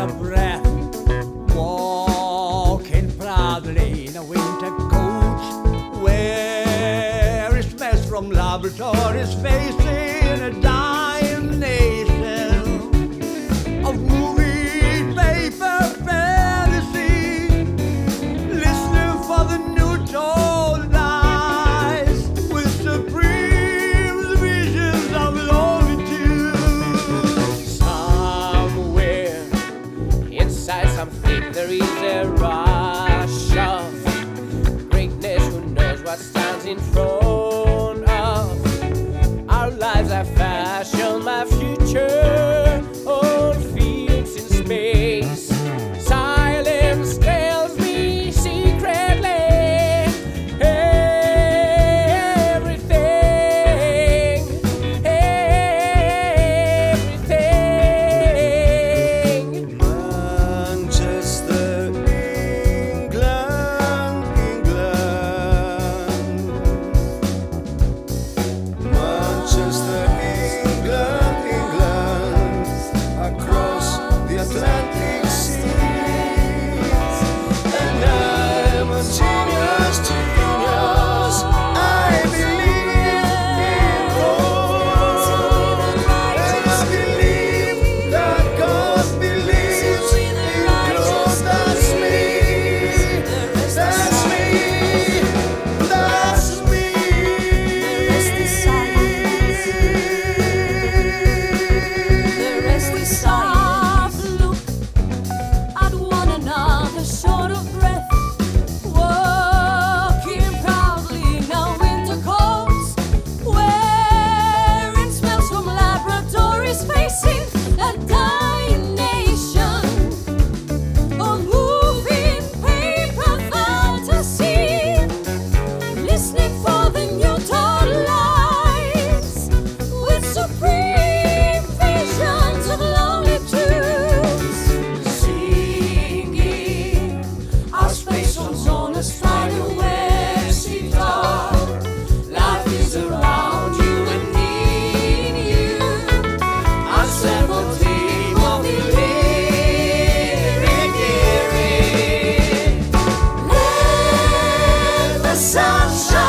of breath, walking proudly in a winter coach, where it smells from laboratories facing a dying nation of movie paper fantasy, listening for the new told lies with supreme visions of longitude. Somewhere inside something there is a rush of greatness. Who knows what stands in front of our lives? I fashion my future on fields in space. Silence tells me secretly everything, everything. Manchester, England, England. Manchester, England, England. Across the Atlantic seas. And I'm a genius, genius. I believe in Rome. And I believe that God believes in Rome. That's me. That's me. That's me. The rest is soft. Look at one another, short of breath, walking proudly in our winter coats, wearing smells from laboratories, facing a dying nation of moving paper fantasy, listening for the new told lies with supreme visions of lonely truths, singing our space songs on a spider web, see dark. Life is around you and me and you. Unsettled theme of the lyric hearing. Let the sun shine